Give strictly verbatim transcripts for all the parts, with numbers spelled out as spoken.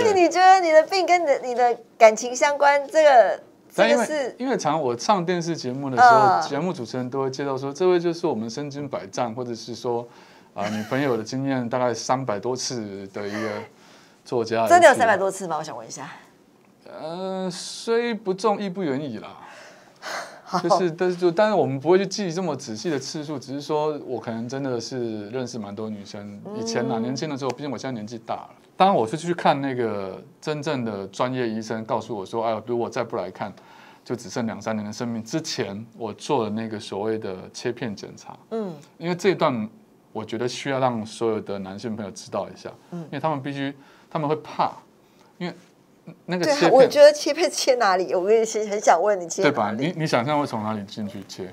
以你觉得你的病跟你的你的感情相关，这个这个是因为常常我上电视节目的时候，节、呃、目主持人都会介绍说，这位就是我们身经百战，或者是说啊、呃、女朋友的经验大概三百多次的一个作家。 真的有三百多次吗？我想问一下。 呃，虽不中，亦不远矣啦。就是，但是就，但是我们不会去记这么仔细的次数，只是说我可能真的是认识蛮多女生。以前啊，年轻的时候，毕竟我现在年纪大了。当然，我是去看那个真正的专业医生，告诉我说，哎，如果再不来看，就只剩两三年的生命。之前我做了那个所谓的切片检查，嗯，因为这一段我觉得需要让所有的男性朋友知道一下，嗯，因为他们必须，他们会怕，因为。那个切片， 我觉得切片切哪里？我也是很想问你切哪里， 对吧？你你想象会从哪里进去切？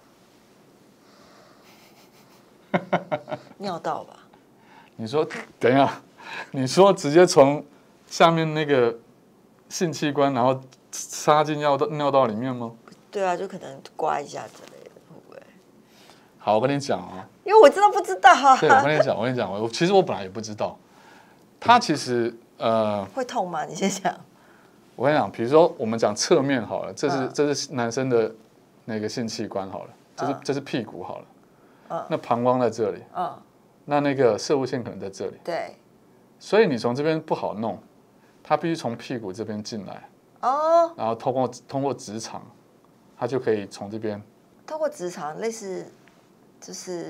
尿道吧？ 你说等一下，你说直接从下面那个性器官，然后插进尿道尿道里面吗？ 对啊，就可能刮一下之类的，会不会？ 好，我跟你讲啊， 因为我真的不知道啊。 对，我跟你讲，我跟你讲，我其实我本来也不知道，它其实。呃， 会痛吗？你先讲。 我跟你讲，比如说我们讲侧面好了，这是、嗯、这是男生的那个性器官好了，这是、嗯、这是屁股好了，嗯，那膀胱在这里，嗯，那那个射物线可能在这里， 对， 所以你从这边不好弄，它必须从屁股这边进来，哦，然后通过通过直肠，它就可以从这边， 通过直肠类似就是，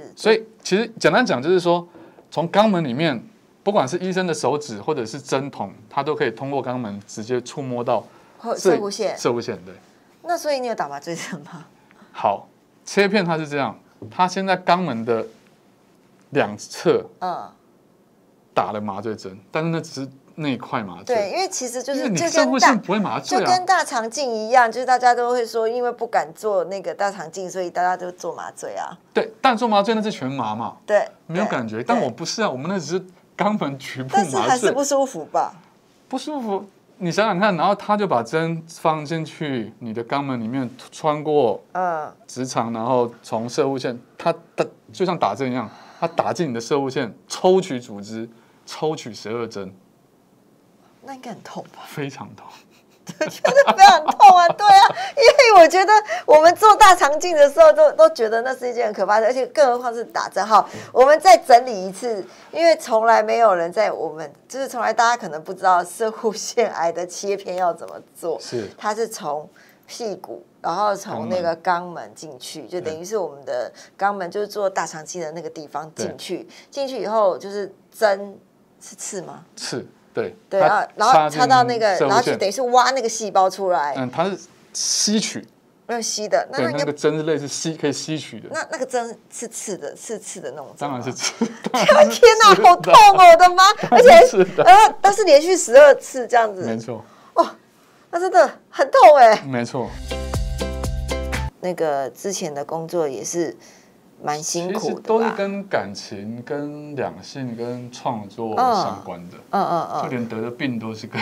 所以其实简单讲就是说，从肛门里面。不管是医生的手指或者是针筒，它都可以通过肛门直接触摸到射物线。 射物线，对。 那所以你有打麻醉针吗？ 好，切片它是这样，它先在肛门的两侧，嗯，打了麻醉针，但是那只是内块麻醉。 对，因为其实就是你射物线不会麻醉啊， 就跟大肠镜一样，就是大家都会说，因为不敢做那个大肠镜，所以大家都做麻醉啊。 对，但做麻醉那是全麻嘛， 对， 没有感觉。但我不是啊，我们那只是。肛门局部麻醉， 但是还是不舒服吧？ 不舒服，你想想看，然后他就把针放进去你的肛门里面，穿过嗯直肠，然后从射物线，他打就像打针一样，他打进你的射物线，抽取组织，抽取十二针， 那应该很痛吧？ 非常痛。 就是非常痛啊，对啊，因为我觉得我们做大肠镜的时候都都觉得那是一件很可怕的，而且更何况是打针。好，我们再整理一次，因为从来没有人在我们就是从来大家可能不知道射护腺癌的切片要怎么做， 是它是从屁股，然后从那个肛门进去，就等于是我们的肛门就是做大肠镜的那个地方进去，进去以后就是针是刺吗？ 刺。对对啊，然后插到那个，然后就等于是挖那个细胞出来。 嗯，它是吸取， 没有吸的。 那那个针是类似吸，可以吸取的。 那那个针是刺的，是刺的那种针。 当然是刺。 天哪，好痛哦！我的妈！而且呃，但是连续十二次这样子。 没错。 哇，那真的很痛哎。 没错。 那个之前的工作也是。蛮辛苦的， 其实都是跟感情、跟两性、跟创作相关的。嗯嗯嗯，就连得的病都是跟。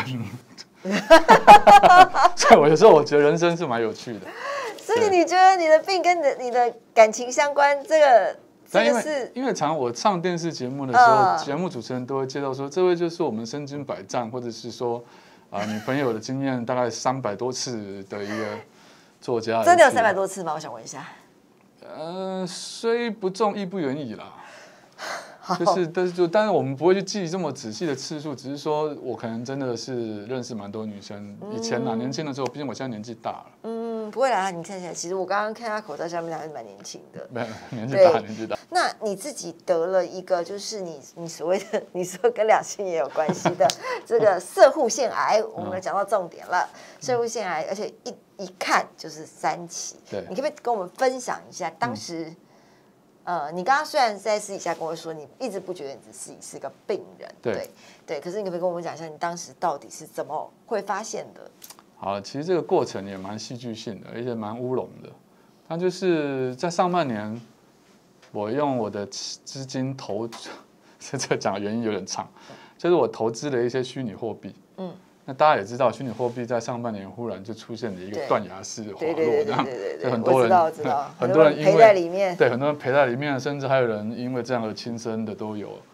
所以我有时候我觉得人生是蛮有趣的。 所以你觉得你的病跟你的你的感情相关，这个这个是？ 因为常常我上电视节目的时候，节目主持人都会介绍说，这位就是我们身经百战，或者是说啊女朋友的经验大概三百多次的一个作家。 真的有三百多次吗？我想问一下。 呃，虽不中，亦不远矣啦。就是，但是就，但是我们不会去记这么仔细的次数，只是说我可能真的是认识蛮多女生。以前啊，年轻的时候，毕竟我现在年纪大了。 嗯，不会啦，你看起来，其实我刚刚看他口罩下面还是蛮年轻的。 没有，年纪大，年纪大。 那你自己得了一个，就是你你所谓的，你说跟两性也有关系的这个射护腺癌，我们讲到重点了，射护腺癌，而且一一看就是三期。 对， 你可不可以跟我们分享一下当时？嗯呃，你刚刚虽然在私底下跟我说，你一直不觉得你自己是个病人，对 对, 对，可是你可不可以跟我们讲一下，你当时到底是怎么会发现的？ 好，其实这个过程也蛮戏剧性的，而且蛮乌龙的。它就是在上半年，我用我的资金投，这个讲的原因有点长，就是我投资了一些虚拟货币，嗯。那大家也知道，虚拟货币在上半年忽然就出现了一个断崖式滑落，这样，就很多人，很多人赔在里面，对，很多人赔在里面，甚至还有人因为这样而轻生的都有。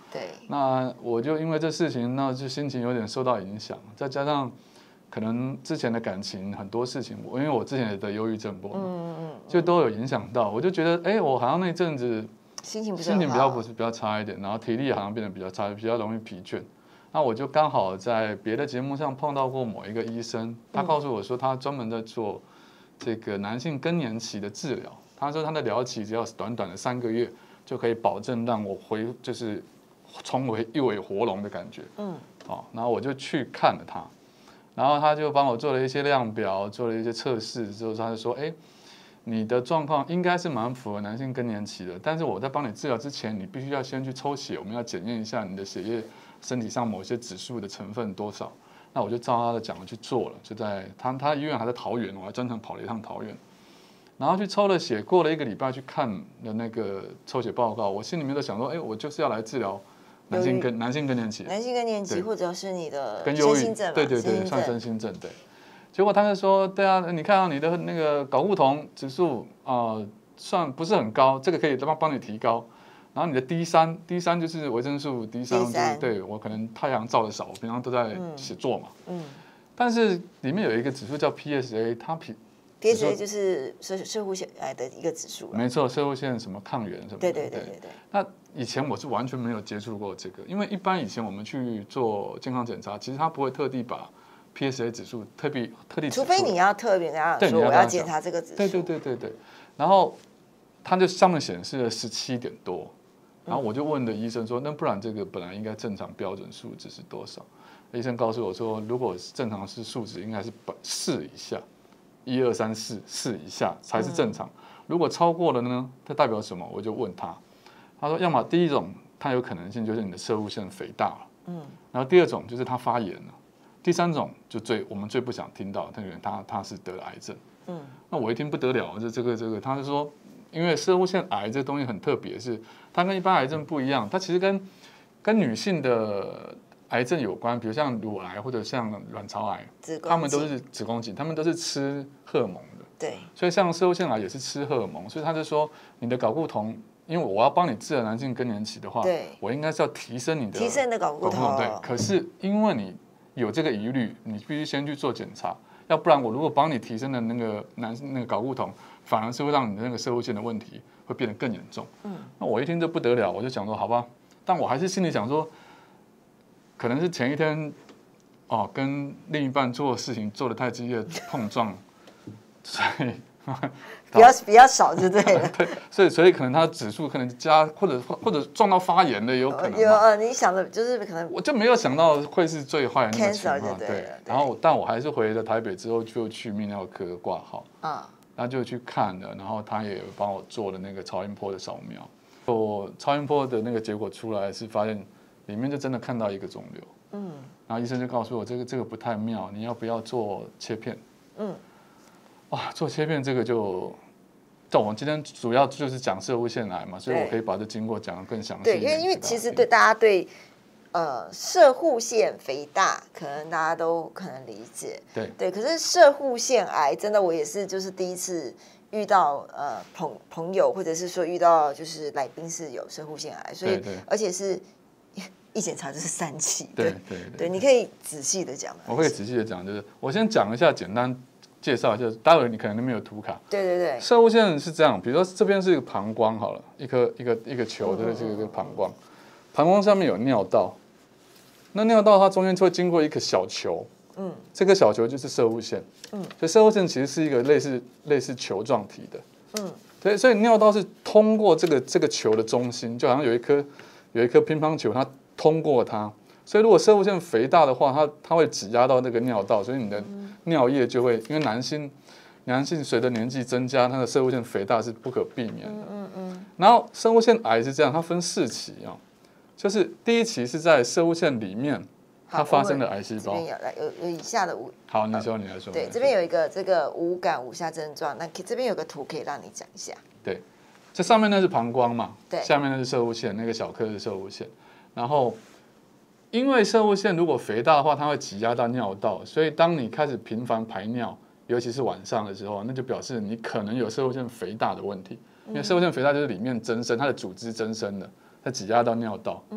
对， 那我就因为这事情，那就心情有点受到影响，再加上可能之前的感情很多事情，我因为我之前也得忧郁症过嘛，嗯嗯嗯，就都有影响到，我就觉得，哎，我好像那阵子心情不是心情比较不是比较差一点，然后体力好像变得比较差，比较容易疲倦。那我就刚好在别的节目上碰到过某一个医生，他告诉我说，他专门在做这个男性更年期的治疗。他说他的疗期只要短短的三个月，就可以保证让我回就是重回一尾活龙的感觉。嗯，好，然后我就去看了他，然后他就帮我做了一些量表，做了一些测试之后，他就说，哎，你的状况应该是蛮符合男性更年期的，但是我在帮你治疗之前，你必须要先去抽血，我们要检验一下你的血液身体上某些指数的成分多少。那我就照他的讲的去做了，就在他他医院还在桃园，我还专程跑了一趟桃园。然后去抽了血，过了一个礼拜去看的那个抽血报告，我心里面都想说，哎，我就是要来治疗男性更男性更年期， 男性更年期，或者是你的跟忧郁，对对对，算身心症，对。结果他就说，对啊，你看到你的那个睾固酮指数啊、呃，算不是很高，这个可以帮帮你提高。然后你的 D 三 ，D 三就是维生素 D 三，就是对我可能太阳照的少，我平常都在写作嘛，嗯，但是里面有一个指数叫 P S A， 它平。 P S A 就是射射护腺癌的一个指数， 没错，射护腺什么抗原什么的。 对对对对对。 那以前我是完全没有接触过这个，因为一般以前我们去做健康检查，其实他不会特地把 P S A 指数特别特地， 除非你要特别跟他说我要检查这个指数。 对对对对对。然后他就上面显示了十七点多，然后我就问的医生说，那不然这个本来应该正常标准数值是多少？医生告诉我说，如果正常是数值应该是四以下。一二三四四以下才是正常，如果超过了呢？它代表什么？我就问他，他说，要么第一种，它有可能性就是你的射护腺肥大了，嗯，然后第二种就是它发炎了，第三种就最我们最不想听到，那个人他他是得了癌症，嗯，那我一听不得了，就这个这个，他就说，因为射护腺癌这东西很特别，是它跟一般癌症不一样，它其实跟跟女性的癌症有关，比如像乳癌或者像卵巢癌，他们都是子宫颈，他们都是吃荷尔蒙的。 对， 所以像射护腺癌也是吃荷尔蒙，所以他就说你的睾固酮，因为我要帮你治疗男性更年期的话，我应该是要提升你的提升你的睾固酮。 对，可是因为你有这个疑虑，你必须先去做检查，要不然我如果帮你提升的那个男那个睾固酮，反而是会让你的那个射护腺的问题会变得更严重。嗯，那我一听就不得了，我就想说好吧，但我还是心里想说。可能是前一天，哦，跟另一半做的事情做得太激烈碰撞，所以比较比较少就对了。 对，所以所以可能他指数可能加，或者或者撞到发炎的也有可能。 有呃，你想的就是可能。 我就没有想到会是最坏的那个情况， 对。 对。然后，但我还是回了台北之后就去泌尿科挂号，啊，然后就去看了，然后他也帮我做了那个超音波的扫描。我超音波的那个结果出来是发现。里面就真的看到一个肿瘤，嗯，然后医生就告诉我这个这个不太妙，你要不要做切片？嗯，哇，做切片这个就，就我们今天主要就是讲射护腺癌嘛，所以我可以把这经过讲得更详细。 对，因为因为其实对大家对呃射护腺肥大可能大家都可能理解， 对对，可是射护腺癌真的我也是就是第一次。遇到呃朋朋友或者是说遇到就是来宾是有射护腺癌，所以对对而且是一检查就是三期， 对对对，你可以仔细的讲。 我会仔细的讲，就是我先讲一下，简单介绍一下，待会你可能那边有图卡。 对对对， 射护腺是这样，比如说这边是一个膀胱好了，一颗一个一个球的这个一个膀胱，膀胱上面有尿道，那尿道它中间就会经过一个小球。嗯，这个小球就是射护腺，嗯，所以射护腺其实是一个类似类似球状体的，嗯，对，所以尿道是通过这个这个球的中心，就好像有一颗有一颗乒乓球，它通过它，所以如果射护腺肥大的话，它它会挤压到那个尿道，所以你的尿液就会，因为男性男性随着年纪增加，他的射护腺肥大是不可避免的，嗯嗯，然后射护腺癌是这样，它分四期啊，就是第一期是在射护腺里面。它发生的癌细胞， 这边有来有有以下的无。 好，你说你来说。 对，这边有一个这个无感无下症状，那这边有个图可以让你讲一下。 对，这上面那是膀胱嘛， 对， 下面那是射护腺，那个小颗是射护腺。然后，因为射护腺如果肥大的话，它会挤压到尿道，所以当你开始频繁排尿，尤其是晚上的时候，那就表示你可能有射护腺肥大的问题。因为射护腺肥大就是里面增生，它的组织增生了，它挤压到尿道。嗯。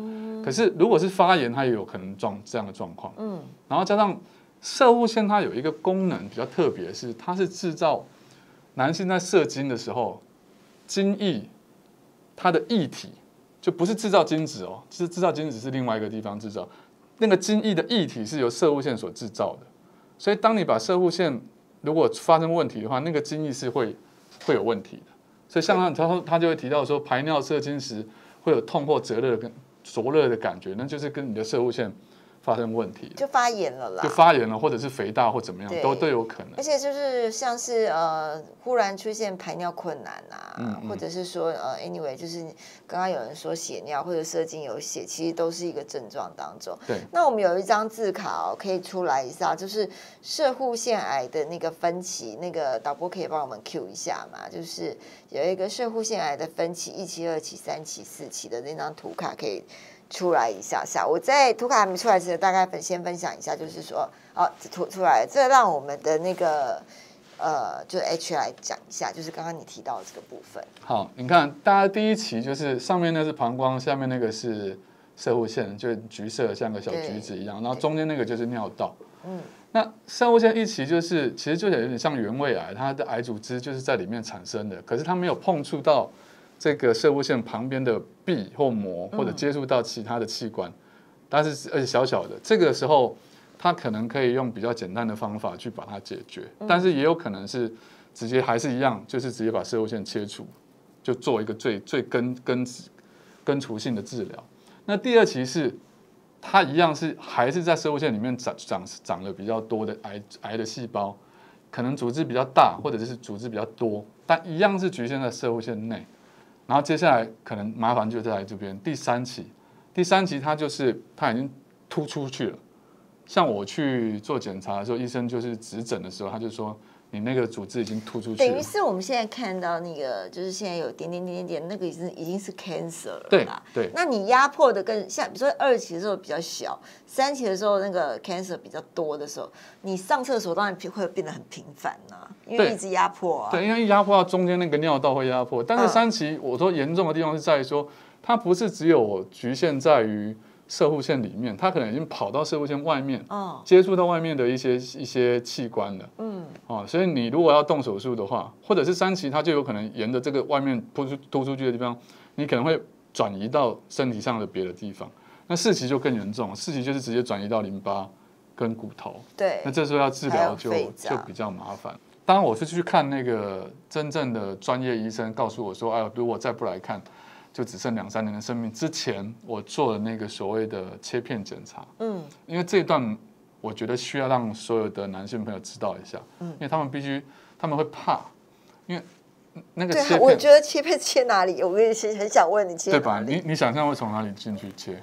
可是如果是发炎，它也有可能状这样的状况。嗯，然后加上射护腺，它有一个功能比较特别，是它是制造男性在射精的时候，精液它的液体就不是制造精子哦，是制造精子是另外一个地方制造，那个精液的液体是由射护腺所制造的。所以当你把射护腺如果发生问题的话，那个精液是会会有问题的。所以像他他他就会提到说，排尿射精时会有痛或灼热跟灼热的感觉，那就是跟你的射护腺发生问题， 就发炎了啦， 就发炎了，或者是肥大或怎么样，都都有可能。 而且就是像是呃，忽然出现排尿困难啊，嗯嗯或者是说呃，anyway， 就是刚刚有人说血尿或者射精有血，其实都是一个症状当中。 对。 那我们有一张字卡哦，可以出来一下，就是射护腺癌的那个分期，那个导播可以帮我们 Q 一下嘛？就是有一个射护腺癌的分期，一期、二期、三期、四期的那张图卡可以出来一下下。我在图卡还没出来之前，大概分先分享一下，就是说，哦，图出来了，这让我们的那个呃，就 H 来讲一下，就是刚刚你提到的这个部分。 好，你看，大家第一期就是上面那是膀胱，下面那个是射护腺，就橘色像个小橘子一样，然后中间那个就是尿道。嗯。那射护腺一期就是其实就有点像原位癌，它的癌组织就是在里面产生的，可是它没有碰触到这个射护腺旁边的壁或膜，或者接触到其他的器官，但是而且小小的，这个时候它可能可以用比较简单的方法去把它解决，但是也有可能是直接还是一样，就是直接把射护腺切除，就做一个最最根根根除性的治疗。那第二期是它一样是还是在射护腺里面长长长了比较多的癌癌的细胞，可能组织比较大，或者是组织比较多，但一样是局限在射护腺内。然后接下来可能麻烦就在这边第三期，第三期它就是它已经突出去了。像我去做检查的时候，医生就是指诊的时候，他就说你那个组织已经突出去了。 等于是我们现在看到那个，就是现在有点点点点点，那个已经已经是 cancer 了啦。 对对。 那你压迫的更像，比如说二期的时候比较小，三期的时候那个 cancer 比较多的时候，你上厕所当然会变得很频繁呐、啊，因为一直压迫啊。 对，因为压迫到中间那个尿道会压迫，但是三期我说严重的地方是在于说，它不是只有局限在于射护腺里面，它可能已经跑到射护腺外面，哦、接触到外面的一些一些器官了。嗯，哦，所以你如果要动手术的话，或者是三期，它就有可能沿着这个外面突出突出去的地方，你可能会转移到身体上的别的地方。那四期就更严重，四期就是直接转移到淋巴跟骨头。 对， 那这时候要治疗就就比较麻烦。当然，我是去看那个真正的专业医生，告诉我说，哎，如果再不来看，就只剩两三年的生命。之前我做了那个所谓的切片检查，嗯，因为这一段我觉得需要让所有的男性朋友知道一下，嗯，因为他们必须他们会怕，因为那个切片， 我觉得切片切哪里，我也是很想问你切哪里， 对吧？你你想象会从哪里进去切？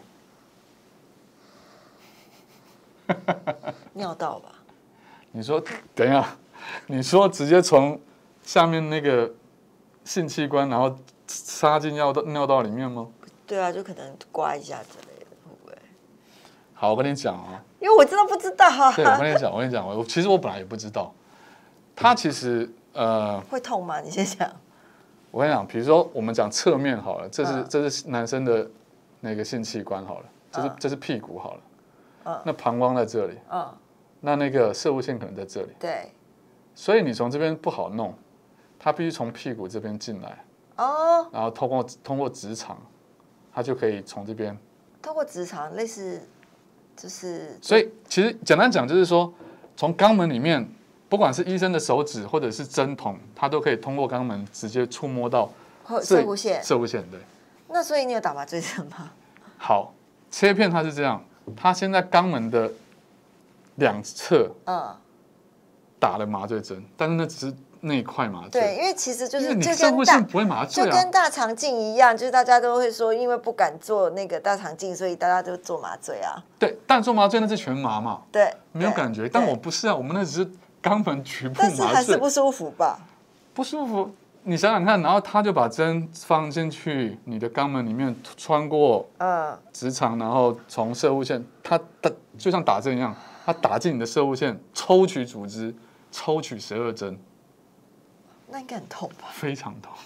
尿道吧？ 你说等一下，你说直接从下面那个性器官，然后插进尿道尿道里面吗？ 对啊，就可能刮一下之类的，会不会？ 好，我跟你讲啊， 因为我真的不知道啊。 对，我跟你讲，我跟你讲，我其实我本来也不知道，它其实呃会痛吗？你先讲。 我跟你讲，比如说我们讲侧面好了，这是、嗯、这是男生的那个性器官好了，这是、嗯、这是屁股好了。嗯、那膀胱在这里，嗯、那那个射护腺可能在这里， 对， 所以你从这边不好弄，它必须从屁股这边进来，哦，然后通过通过直肠，它就可以从这边， 通过直肠类似，就是， 所以其实简单讲就是说，从肛门里面，不管是医生的手指或者是针筒，它都可以通过肛门直接触摸到射护腺， 射护腺对。 那所以你有打麻醉针吗？ 好，切片它是这样。他先在肛门的两侧，嗯，打了麻醉针，但是那只是内块麻醉。 对，因为其实就是你射护腺不会麻醉、啊、 就跟大肠镜一样，就是大家都会说，因为不敢做那个大肠镜，所以大家都做麻醉啊。 对，但做麻醉那是全麻嘛， 对， 没有感觉。但我不是啊，我们那只是肛门局部麻醉， 但是还是不舒服吧？ 不舒服。你想想看，然后他就把针放进去你的肛门里面，穿过直肠，然后从射护腺，它就像打针一样，它打进你的射护腺，抽取组织，抽取十二针， 那应该很痛吧？ 非常痛。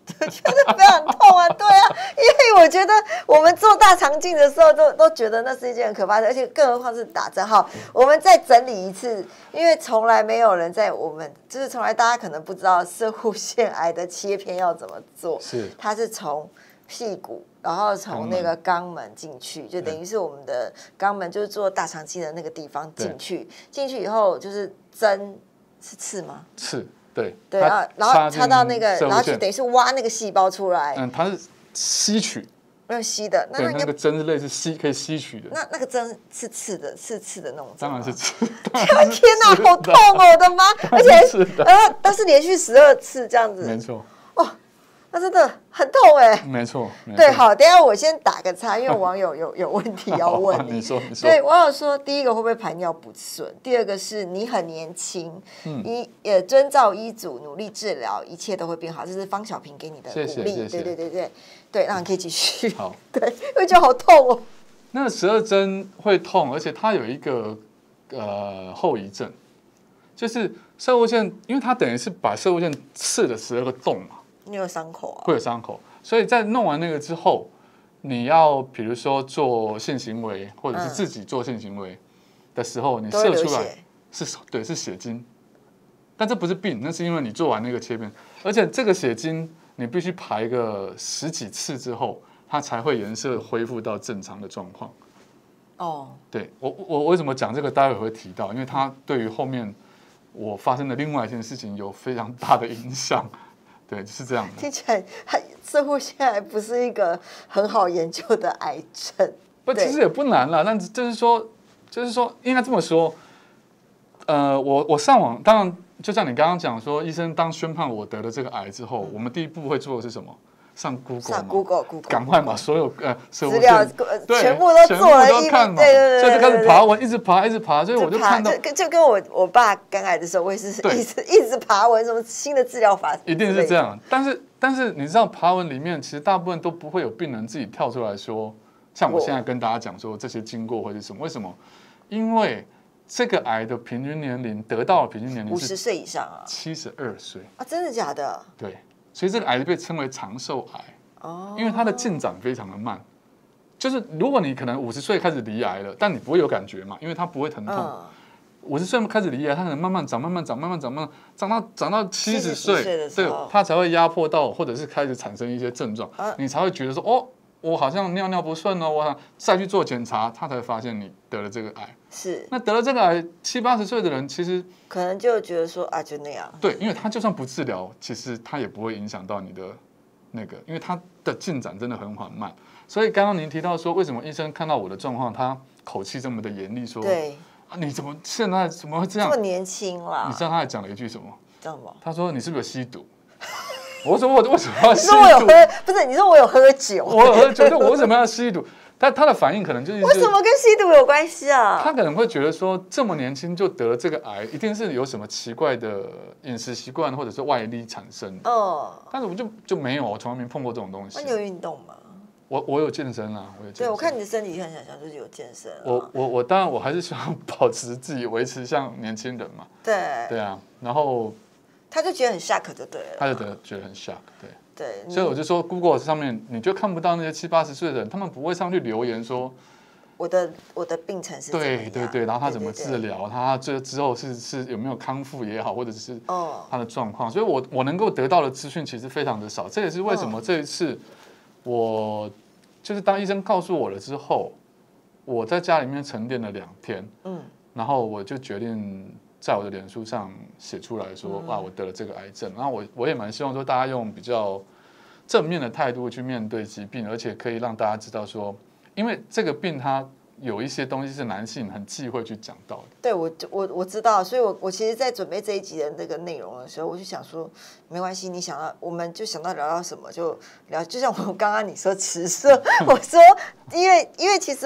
觉得非常痛啊，对啊，因为我觉得我们做大肠镜的时候都都觉得那是一件很可怕的，而且更何况是打针。好，我们再整理一次，因为从来没有人在我们就是从来大家可能不知道射护腺癌的切片要怎么做， 是它是从屁股，然后从那个肛门进去，就等于是我们的肛门就是做大肠镜的那个地方进去，进去以后就是针是刺吗？ 刺。对对啊，然后插到那个，然后就等于是挖那个细胞出来。 嗯，它是吸取， 没有吸的。 那那个针是类似吸可以吸取的。 那那个针是刺的，是刺的那种针。 当然是刺。 天哪，好痛哦！我的妈！而且呃，都是连续十二次这样子。 没错。 哦，那真的很痛哎。 没错。 对，好，等一下我先打个岔，因为网友有有问题要问你。你说，你说。 对，网友说，第一个会不会排尿不顺？第二个是你很年轻，嗯，你也遵照医嘱努力治疗，一切都会变好。这是方小平给你的鼓励。 谢谢谢谢对对对对对，那你可以继续。 好。 对，我觉得好痛哦。 那十二针会痛，而且它有一个呃后遗症，就是射护腺，因为它等于是把射护腺刺了十二个洞嘛。 你有伤口啊？ 会有伤口，所以在弄完那个之后，你要比如说做性行为，或者是自己做性行为的时候，嗯、你射出来是对是血精，但这不是病，那是因为你做完那个切片，而且这个血精你必须排个十几次之后，它才会颜色恢复到正常的状况。哦，对我我为什么讲这个，待会会提到，因为它对于后面我发生的另外一件事情有非常大的影响。对，是这样的。 听起来，射护腺癌不是一个很好研究的癌症。 不，其实也不难啦，但就是说，就是说，应该这么说。呃，我我上网，当然，就像你刚刚讲说，医生当宣判我得了这个癌之后，嗯、我们第一步会做的是什么？上 Google 上 Google，Google， 赶快把所有呃资料全部都做了一看嘛， 对对对， 所以就开始爬文，一直爬，一直爬，所以我就看到， 就就跟我我爸肝癌的时候，我也是一直一直爬文，什么新的治疗法， 一定是这样。但是但是你知道，爬文里面其实大部分都不会有病人自己跳出来说，像我现在跟大家讲说这些经过或者什么，为什么？因为这个癌的平均年龄得到的平均年龄五十岁以上啊， 七十二岁啊，真的假的？ 对，所以这个癌被称为长寿癌。哦，因为它的进展非常的慢，就是如果你可能五十岁开始罹癌了，但你不会有感觉嘛，因为它不会疼痛。五十岁开始罹癌，它可能慢慢长，慢慢长，慢慢长，慢慢长到长到七十岁，对，它才会压迫到，或者是开始产生一些症状，啊、你才会觉得说，哦，我好像尿尿不顺哦，我再去做检查，他才发现你得了这个癌。 是， 那得了这个癌，七八十岁的人其实可能就觉得说啊，就那样。 对，因为他就算不治疗，其实他也不会影响到你的。那个，因为它的进展真的很缓慢，所以刚刚您提到说，为什么医生看到我的状况，他口气这么的严厉，说， 对啊，你怎么现在怎么会这样？ 这么年轻啦？ 你知道他还讲了一句什么？ 知道吗？ 他说你是不是有吸毒？我说我为什么要吸毒？ 你说我有喝，不是？你说我有喝酒？ 我有喝酒，我为什么要吸毒？他他的反应可能就是， 为什么跟吸毒有关系啊？ 他可能会觉得说，这么年轻就得了这个癌，一定是有什么奇怪的饮食习惯或者是外力产生的。哦，但是我就就没有，我从来没碰过这种东西。 那你有运动吗？ 我我有健身啊，我有健身。 对，我看你的身体很想象就是有健身。 我我我当然我还是希望保持自己维持像年轻人嘛。 对。 对啊，然后他就觉得很 shock 就对了。 他就得觉得很 shock， 对。 对， 所以我就说 ，Google 上面你就看不到那些七八十岁的人，他们不会上去留言说我的我的病程是怎么样， 对对对，然后他怎么治疗，他这之后是是有没有康复也好，或者是他的状况，所以我我能够得到的资讯其实非常的少，这也是为什么这一次我就是当医生告诉我了之后，我在家里面沉淀了两天，嗯，然后我就决定。在我的脸书上写出来说，哇，我得了这个癌症。然后我我也蛮希望说，大家用比较正面的态度去面对疾病，而且可以让大家知道说，因为这个病它有一些东西是男性很忌讳去讲到的。 对，我我我知道，所以我我其实，在准备这一集的那个内容的时候，我就想说，没关系，你想到我们就想到聊到什么就聊，就像我刚刚你说迟射，我说因为因为其实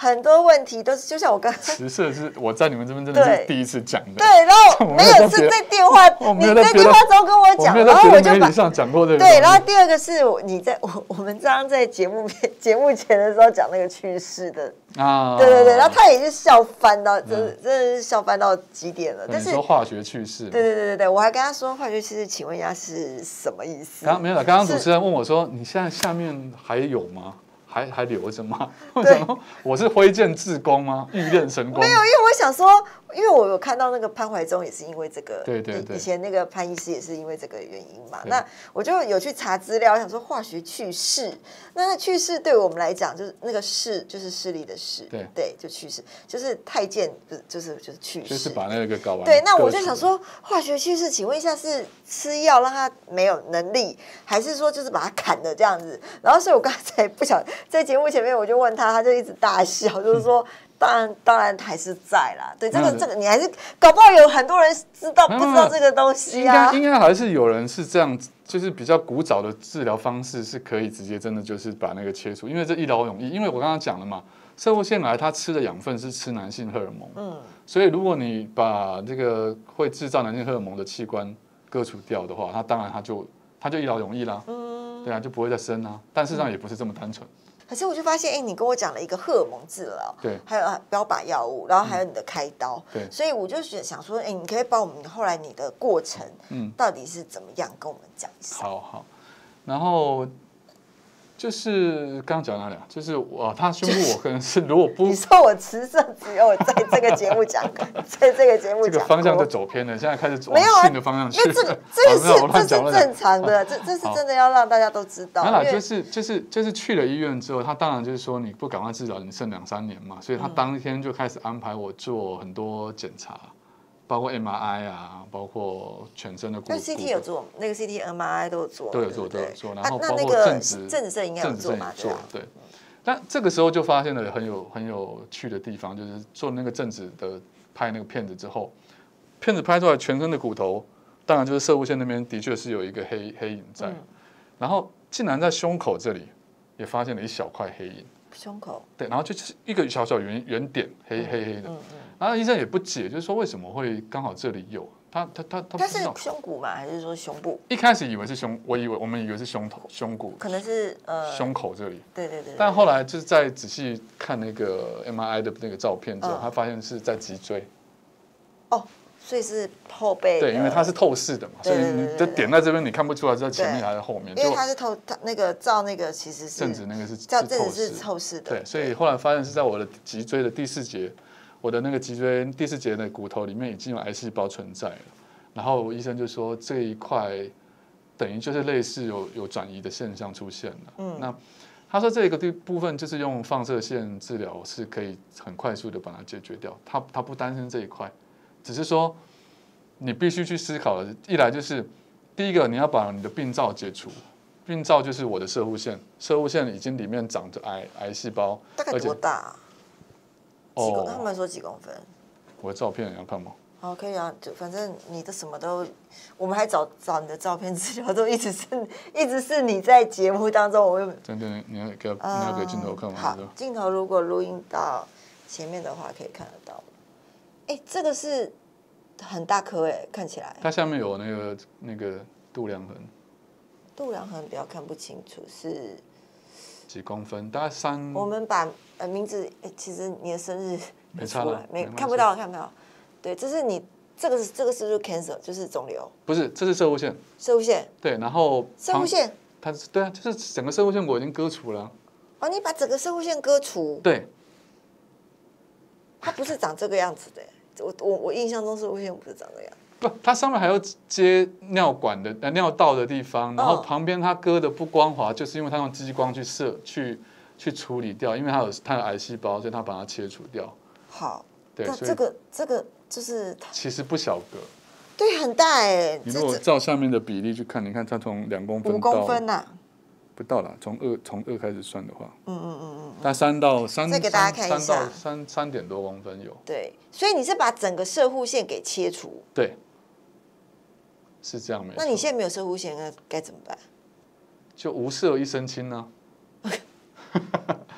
很多问题都是，就像我刚迟射是我在你们这边真的是第一次讲的。 对，然后没有是在电话，你在电话中跟我讲，然后我就把上讲过这个。 对，然后第二个是你在我我们刚刚在节目节目前的时候讲那个趋势的啊，对对对，然后他也是笑翻到，真的真的是笑翻到极点了。但是说化学趋势， 对对对对对，我还跟他说化学趋势，请问一下是什么意思？ 刚没有了，刚刚主持人问我说，你现在下面还有吗？还还留着吗？我想说我是挥剑自宫吗？欲练神功？ 没有，因为我想说，因为我有看到那个潘怀宗也是因为这个， 对对对， 以前那个潘医师也是因为这个原因嘛。那我就有去查资料，我想说化学去势，那去势对我们来讲就是那个势就是势力的势， 对对，就去势，就是太监不是就是就是去势， 就是把那个搞完。 对，那我就想说化学去势，请问一下是吃药让他没有能力，还是说就是把他砍了这样子？然后所以我刚才不想。在节目前面，我就问他，他就一直大笑，就是说，当然，当然还是在啦。对，这个，这个，你还是搞不好有很多人知道，不知道这个东西啊。 应该，应该还是有人是这样，就是比较古早的治疗方式是可以直接真的就是把那个切除，因为这一劳永逸。因为我刚刚讲了嘛，攝護腺癌它吃的养分是吃男性荷尔蒙，嗯，所以如果你把这个会制造男性荷尔蒙的器官割除掉的话，它当然它就它就一劳永逸啦，嗯，对啊，就不会再生啊。但事实上也不是这么单纯。 可是我就发现，哎、欸，你跟我讲了一个荷尔蒙治疗， 对， 还有标靶药物，然后还有你的开刀， 对， 所以我就想说，哎、欸，你可以把我们后来你的过程，嗯，到底是怎么样，跟我们讲一下。 好好，然后就是刚刚讲哪里啊？就是我他宣布我可能是如果不， 你说我迟射只有在这个节目讲，在这个节目讲， 这个方向就走偏了，现在开始往性的方向去。 那这个这个是这是正常的，这这是真的要让大家都知道。 那就是就是就是去了医院之后，他当然就是说你不赶快治疗，你剩两三年嘛，所以他当天就开始安排我做很多检查。包括 M R I 啊，包括全身的骨。 那 C T 有做，那个 C T、M R I 都有做， 都有做，都有做。然后包括正子正子肾应该有做嘛？ 做对。但这个时候就发现了很有很有趣的地方，就是做那个正子的拍那个片子之后，片子拍出来全身的骨头，当然就是攝護腺那边的确是有一个黑黑影在，然后竟然在胸口这里也发现了一小块黑影。 胸口对，然后就是一个小小圆圆点，黑黑黑的。嗯嗯。然后医生也不解，就是说为什么会刚好这里有？他他他他。 他是胸骨吗？还是说胸部？ 一开始以为是胸，我以为我们以为是胸头胸骨， 可能是呃胸口这里。 对对对。 但后来就是在仔细看那个 M R I 的那个照片之后，他发现是在脊椎。 哦。所以是后背， 对，因为它是透视的嘛，所以你的点在这边，你看不出来在前面还是后面。 因为它是透，它那个照那个其实是正子那个是照正子是透视的。 对，所以后来发现是在我的脊椎的第四节，我的那个脊椎第四节的骨头里面已经有癌细胞存在了。然后医生就说这一块等于就是类似有有转移的现象出现了。嗯，那他说这个地部分就是用放射线治疗是可以很快速的把它解决掉，他他不担心这一块。只是说，你必须去思考的，一来就是第一个，你要把你的病灶解除，病灶就是我的攝護腺，攝護腺已经里面长着癌癌细胞， 大概多大、啊？几公？他们说几公分？ 我的照片你要看吗？ 好，可以啊，就反正你的什么都，我们还找找你的照片资料，都一直是一直是你在节目当中，我们真的你要给、呃、你要给镜头看吗？ 好，镜头如果录音到前面的话，可以看得到。哎，这个是很大颗哎，看起来。 它下面有那个那个度量痕。 度量痕比较看不清楚，是几公分？大概三。 我们把呃名字，哎，其实你的生日没出来， 没看不到，看不到。对，这是你这个是这个是不是 cancer， 就是肿瘤？ 不是，这是攝護腺。 攝護腺。 对，然后。 攝護腺。 它对啊，就是整个攝護腺我已经割除了。 哦，你把整个攝護腺割除？ 对。 它不是长这个样子的，我我我印象中是攝護腺不是长这样。 不，它上面还有接尿管的呃尿道的地方，然后旁边它割的不光滑，就是因为它用激光去射去去处理掉，因为它有它有癌细胞，所以它把它切除掉。 好，对，这个这个就是其实不小个， 对，很大哎。 你如果照下面的比例去看，你看它从两公分五公分呐。 不到啦，从二从二开始算的话，嗯嗯嗯嗯，但三到三， 再给大家看一下， 三到三三点多公分有。 对，所以你是把整个攝護腺给切除？ 对，是这样没错。 那你现在没有攝護腺，那该怎么办？ 就无色一身轻呢？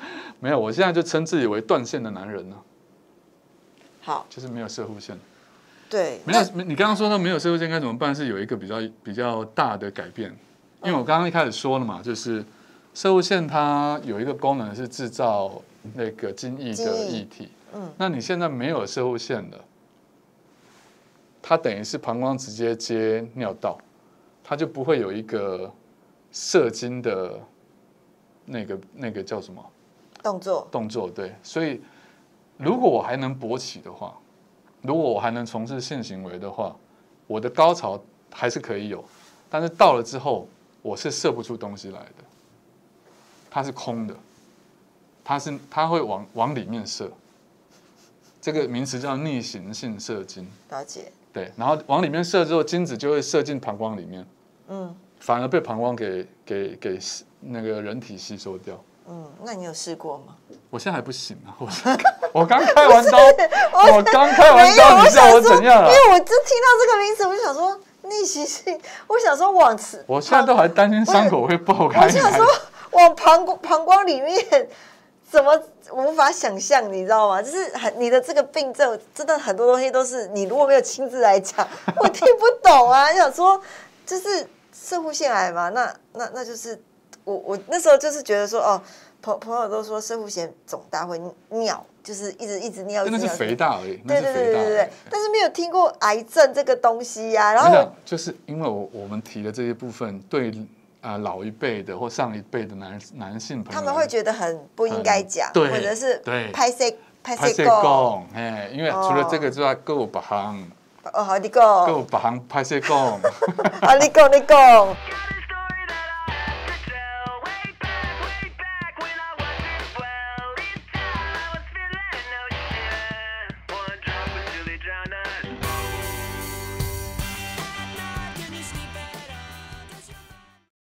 没有，我现在就称自己为断线的男人呢、 啊。好， 就是没有射护线。 对， 没有，你刚刚说到没有射护线该怎么办，是有一个比较比较大的改变。因为我刚刚一开始说了嘛，就是射护线它有一个功能是制造那个精液的液体。嗯，那你现在没有射护线了，它等于是膀胱直接接尿道，它就不会有一个射精的那个那个叫什么动作？ 动作对，所以如果我还能勃起的话，如果我还能从事性行为的话，我的高潮还是可以有，但是到了之后，我是射不出东西来的，它是空的，它是它会往往里面射，这个名词叫逆行性射精。 了解。 对，然后往里面射之后，精子就会射进膀胱里面， 嗯， 反而被膀胱给给给那个人体吸收掉。 嗯，那你有试过吗？ 我现在还不行啊，我我刚开完刀，我刚开完刀，你叫我怎样啊？ 因为我就听到这个名词，我就想说逆袭性，我想说往此， 我现在都还担心伤口会爆开。 我想说往膀膀胱里面，怎么无法想象？你知道吗？就是很你的这个病症，真的很多东西都是你如果没有亲自来讲，我听不懂啊。想说就是射护腺癌嘛，那那那就是我我那时候就是觉得说哦。朋朋友都说射护腺肿大会尿，就是一直一直尿， 那是肥大而已。 对对对对对，但是没有听过癌症这个东西呀、啊。然后就是因为我我们提的这些部分，对啊、呃、老一辈的或上一辈的男男性朋友， 他们会觉得很不应该讲， 嗯、 或者是对拍摄拍摄讲，哎，因为除了这个之外，各有别行。 哦，好，你讲。 各有别行拍摄讲。 好，你讲你讲。